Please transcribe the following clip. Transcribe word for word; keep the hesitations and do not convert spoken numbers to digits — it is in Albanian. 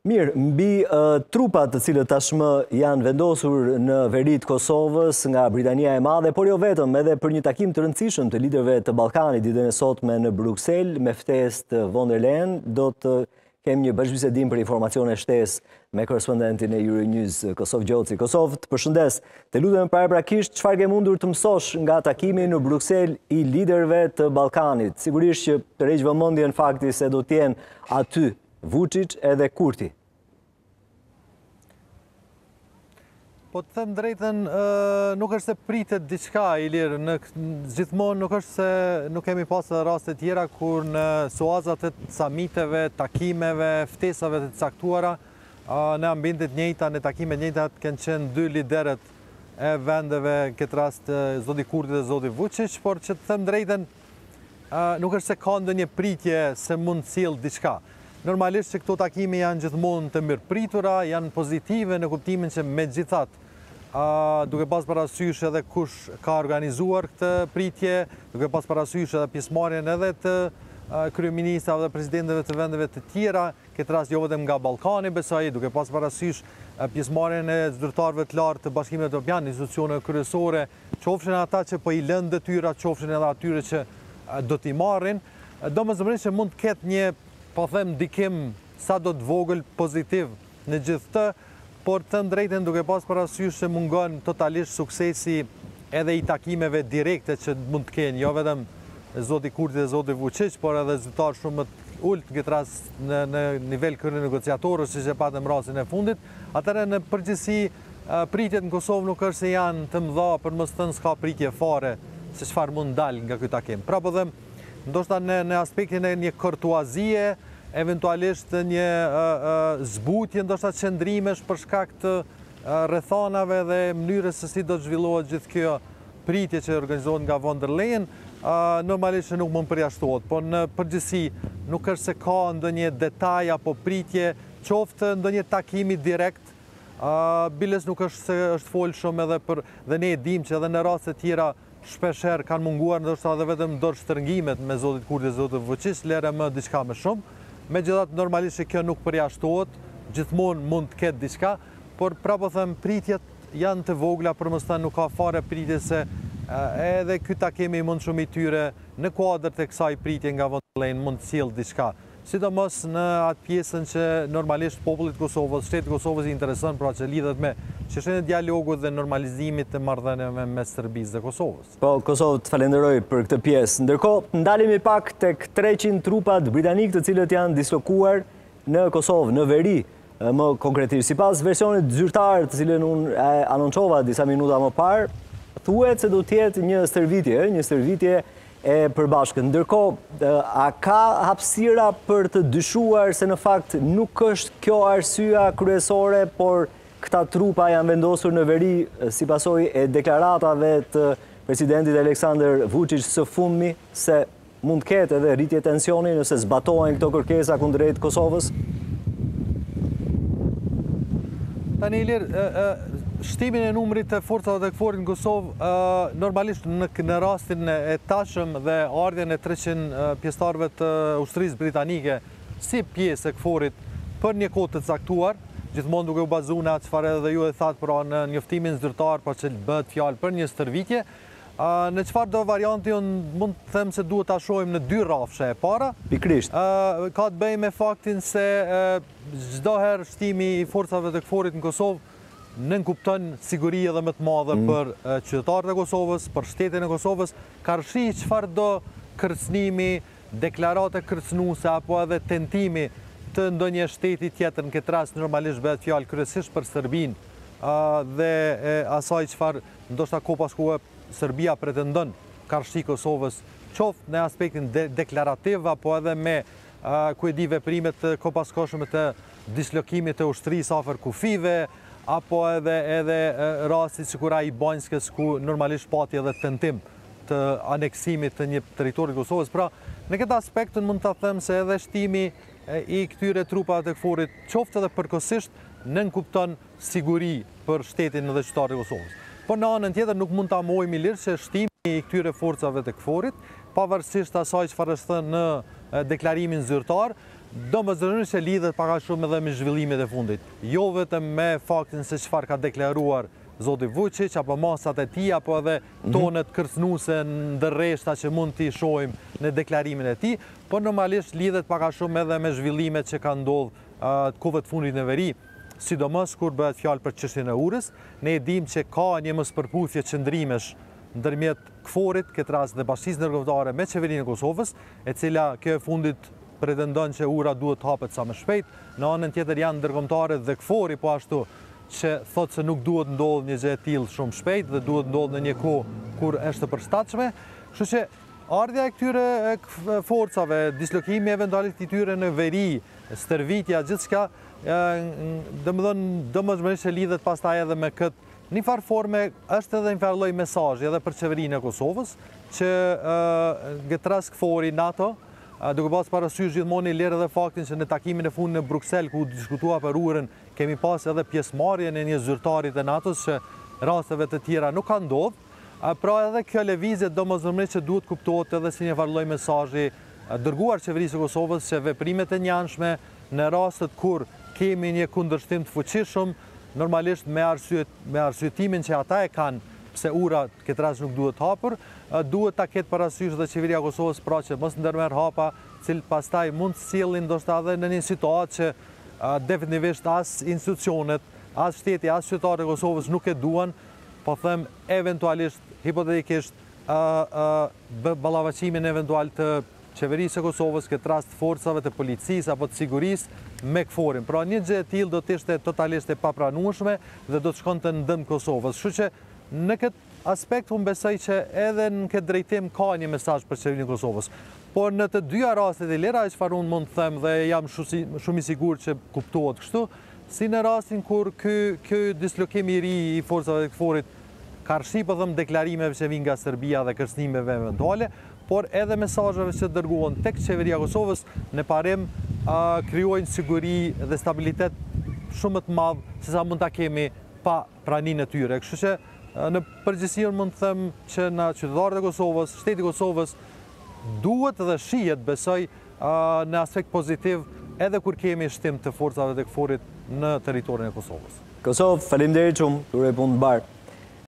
Mirë, mbi uh, trupat të cilët tashmë janë vendosur në veri të Kosovës nga Britania e Madhe, por jo vetëm, edhe për një takim të rëndësishëm të liderëve të Ballkanit ditën e sotme në Bruksel me ftesë të von der Leyen, do të kemi një bashkëbisedim për informacione shtesë me korespondentin e Euronews Kosov Gjoci. Kosov, të përshëndes. Të lutem paraprakisht, çfarë ke mundur të mësosh nga takimi në Bruksel i liderëve të Ballkanit? Sigurisht që të rreq vëmendjen fakti se do të jenë aty Vučić edhe Kurti. Po të them drejtën, nuk është se pritet diçka, Ilir, në gjithmonë nuk është se nuk kemi pasur raste tjera kur në suazat e samiteve, takimeve, ftesave të caktuara, në ambientet të njëjta, në takime të njëjta kanë qenë dy liderët e vendeve, këtë rast zoti Kurti dhe zoti Vučić, por që të them drejtën, nuk është se ka ndonjë pritje se mund të sjellë diçka. Normalisht që këto takime janë gjithmonë të mirëpritura, janë pozitive në kuptimin që megjithatë, duke pas parasysh edhe kush ka organizuar këtë pritje, duke pas parasysh edhe pjesëmarrjen edhe të kryeministrave dhe presidentëve të vendeve të tjera, këtë rast jo vetëm nga Ballkani, besoj, duke pas parasysh pjesëmarrjen e zyrtarëve të lartë të Bashkimit Evropian, institucione kryesore, qofshin ata që po i lënë detyra, qofshin edhe atyre që do t'i marrin, domosdoshmërisht që mund të ketë një, po them, ndikim sa do të vogël pozitiv në gjithë të, por të them drejtën duke pas parasysh se mungon totalisht suksesi edhe i takimeve direkte që mund të kenë, jo vetëm zoti Kurti dhe zoti Vučić, por edhe zyrtarë shumë më të ulët në këtë rast në, në nivel kryegjatorës, siç e patëm rastin e fundit. Atëherë në përgjithësi pritjet në Kosovë nuk është se janë të mëdha, për mos thënë s'ka pritje fare se çfarë mund dalë nga ky takim. Pra po them, ndoshta në, në aspektin e një kortuazie, eventualisht një uh, uh, zbutje, ndoshta qëndrimesh për shkak të uh, rrethanave dhe mënyrës se si do të zhvillohet gjithë kjo pritje që organizohet nga von der Leyen, uh, normalisht që nuk mund përjashtohet, por në përgjithësi nuk është se ka ndonjë detaj apo pritje, qoftë ndonjë takimi direkt, uh, biles nuk është se është folë shumë edhe për, dhe ne e dim që edhe në raste tjera shpeshherë kanë munguar ndoshta edhe vetëm dorë shtrëngimet me zotit Kurti dhe zotit Vučić, lere më diçka më shumë. Megjithatë normalisht që kjo nuk përjashtohet, gjithmonë mund të ketë diçka, por pra po them pritjet janë të vogla, për mos thënë nuk ka fare pritje se edhe ky takim i mund shumë i tyre në kuadër të kësaj pritje nga von der Leyen mund të sjellë diçka. Sidomos në atë pjesën që normalisht popullit të Kosovës, shteti i Kosovës i intereson, pra që lidhet me çështjen e dialogut dhe normalizimit të marrëdhënieve mes Serbisë dhe Kosovës. Po, Kosovë të falenderoj për këtë pjesë. Ndërkohë, ndalemi pak tek treqind trupat britanik të cilët janë dislokuar në Kosovë, në veri, më konkretisht. Sipas versionit zyrtar të cilën unë anoncova disa minuta më parë, thuhet se do të jetë një stërvitje, një stërvitje e përbashkët. Ndërkohë, a ka hapësira për të dyshuar se në fakt nuk është kjo arsyeja kryesore, por këta trupa janë vendosur në veri si pasojë e deklaratave të presidentit Aleksandar Vučić së fundmi, se mund të ketë edhe rritje tensioni nëse zbatohen këto kërkesa kundrejt Kosovës? Tani Ilir, shtimin e numrit të forcave të KFOR-it në Kosovë, normalisht në, në rastin e tashëm dhe ardhjen e treqind pjesëtarëve të ushtrisë britanike si pjesë e KFOR-it për një kohë të caktuar, gjithmonë duke u bazuar në atë çfarë edhe ju e thatë, pra në njoftimin zyrtar, pra që bëhet fjalë për një stërvitje. Në çfarëdo varianti unë mund të them se duhet ta shohim në dy rrafshe. E para, pikrisht, ka të bëjë me faktin se çdo herë shtimi i forcave të KFOR-it në Kosovë nënkupton siguri edhe më të madhe mm. për qytetarët e Kosovës, për shtetin e Kosovës, ka rshi çfarëdo kërcënimi, deklarate kërcënuese apo edhe tentimi të ndonjë shteti tjetër, në këtë rast normalisht bëhet fjalë kryesisht për Serbinë dhe asaj çfarë ndoshta ko pas kohë Serbia pretendon karshi Kosovës, qoftë në aspektin de deklarativ apo edhe me ku e di veprimet të kopaskoshme të dislokimit të ushtrisë afër kufive, apo edhe edhe rasti sikur ai i Banjskës, ku normalisht pati edhe tentim të aneksimit të një territori të Kosovës. Pra, në këtë aspekt mund ta them se edhe shtimi i këtyre trupave të KFOR-it, qoftë edhe përkohësisht, nënkupton siguri për shtetin dhe qytetarët e Kosovës. Por në anën tjetër nuk mund ta mohojmë lirë se shtimi i këtyre forcave të KFOR-it, pavarësisht asaj çfarë është thënë në deklarimin zyrtar, domosdoshmërisht e lidhet pak a shumë edhe me zhvillimet e fundit. Jo vetëm me faktin se çfarë ka deklaruar zoti Vučić apo masat e tij apo edhe tonet kërcënuese ndërreshta që mund t'i shohim në deklarimin e tij, por normalisht lidhet pak a shumë edhe me zhvillimet që kanë ndodhur të kohëve të fundit në veri, sidomos kur bëhet fjalë për çështjen e urës. Ne e dimë që ka një mospërputhje qëndrimesh ndërmjet KFOR-it, këtë rast dhe Bashkisë Ndërkombëtare me Qeverinë e Kosovës, e cila kjo e fundit pretendon që ura duhet të hapet sa më shpejt. Në anën tjetër janë ndërkombëtarët dhe KFOR-i po ashtu që thotë se nuk duhet ndodhë një gjë e tillë shumë shpejt dhe duhet ndodhë në një kohë kur është e përshtatshme. Kështu që ardhja e këtyre forcave, dislokimi eventualisht i tyre në veri, stërvitja, gjithçka, domethënë domosdoshmërisht e lidhet pastaj edhe me këtë. Një farë forme është edhe një farë lloj mesazhi edhe për Qeverinë e Kosovës, që këtë rast KFOR-i, NATO, duke pasur parasysh gjithmonë i lirë edhe faktin që në takimin e fundit në Bruksel, ku diskutua për urën, kemi pas edhe pjesëmarrjen e një zyrtari të NATO-s që rasteve të tjera nuk kanë ndodhur. Pra edhe kjo lëvizje domosdoshmërisht që duhet kuptohet edhe si një farë lloj mesazhi dërguar Qeverisë së Kosovës që veprimet e njanshme në rastet kur kemi një kundërshtim të fuqishëm, normalisht me arsye me arsyetimin që ata e kanë pse ura këtë rast nuk duhet hapur, duhet ta ketë parasysh dhe Qeveria e Kosovës pra që mos ndërmerr hapa, cilë pastaj mund të sjellin ndoshta edhe në një situatë që definitivisht as institucionet, as shteti, as qytetarët e Kosovës nuk e duan, po them eventualisht, hipotetikisht, ballavaqimin eventual të Qeverisë e Kosovës, këtë rast forcave të policisë apo të sigurisë me KFOR-in. Pra një gjë e tillë do të ishte totalisht e papranueshme dhe do të shkonte në dëm Kosovës. Kështu që në këtë aspekt unë besoj që edhe në këtë drejtim ka një mesazh për Qeverinë e Kosovës. Por në të dyja rastet e lera, çfarë unë mund të them dhe jam shumë i sigurt që kuptohet kështu, si në rastin kur ky ky dislokim i ri i forcave të KFOR-it ka rshi po them deklarimeve që vijnë nga Serbia dhe kërcënimeve eventuale, por edhe mesazheve që dërguan tek Qeveria e Kosovës në parim krijojnë siguri dhe stabilitet shumë të madh se sa mund ta kemi pa praninë e tyre. Kështu që në përgjithësi unë mund të them që na qytetarët e Kosovës, shteti i Kosovës duhet dhe shihet besoj në aspekt pozitiv edhe kur kemi shtim të forcave të KFOR-it në territorin e Kosovës. Kosovë, faleminderit shumë, ju uroj punë të mbarë.